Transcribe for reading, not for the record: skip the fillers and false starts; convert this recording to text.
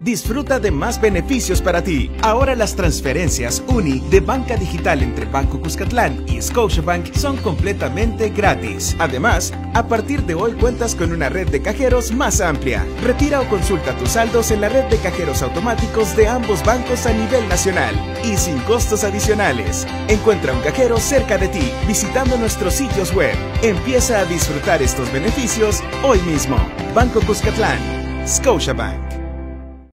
Disfruta de más beneficios para ti. Ahora las transferencias UNI de banca digital entre Banco Cuscatlán y Scotiabank son completamente gratis. Además, a partir de hoy cuentas con una red de cajeros más amplia. Retira o consulta tus saldos en la red de cajeros automáticos de ambos bancos a nivel nacional y sin costos adicionales. Encuentra un cajero cerca de ti visitando nuestros sitios web. Empieza a disfrutar estos beneficios hoy mismo. Banco Cuscatlán, Scotiabank.